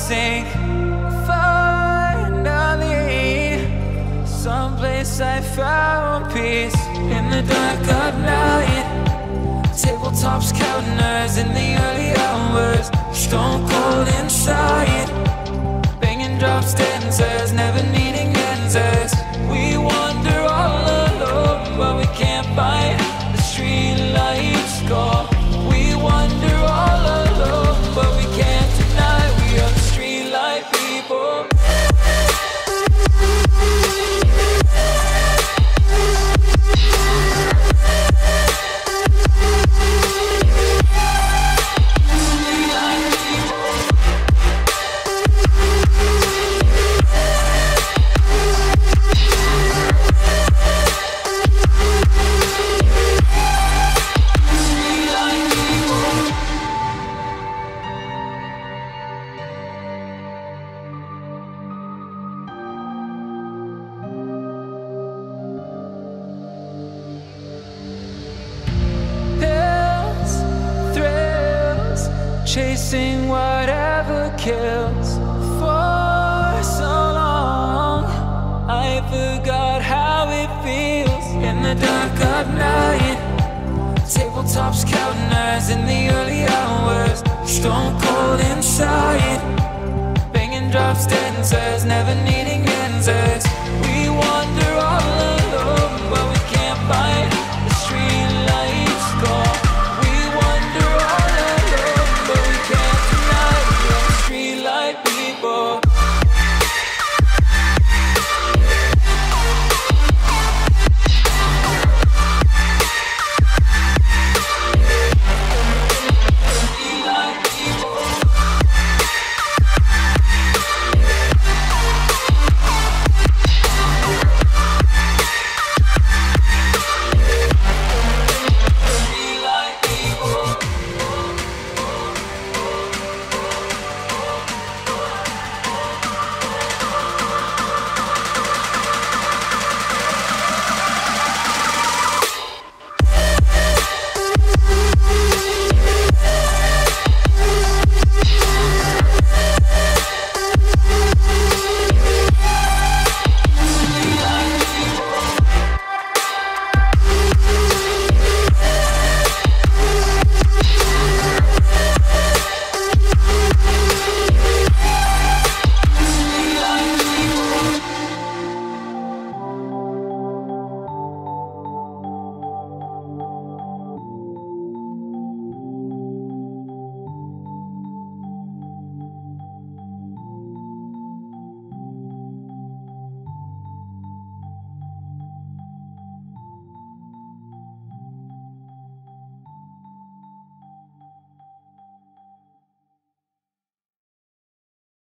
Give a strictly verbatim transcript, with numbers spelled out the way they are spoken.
sing. Finally, someplace I found peace. In the dark of night, tabletops counting hours in the early hours. Stone cold inside, banging drop stanzas, never needing answers. We wander all alone, but we can't find the streetlight's call. We wander all alone, but we can't deny we are the streetlight people. Chasing whatever kills. For so long I forgot how it feels. In the dark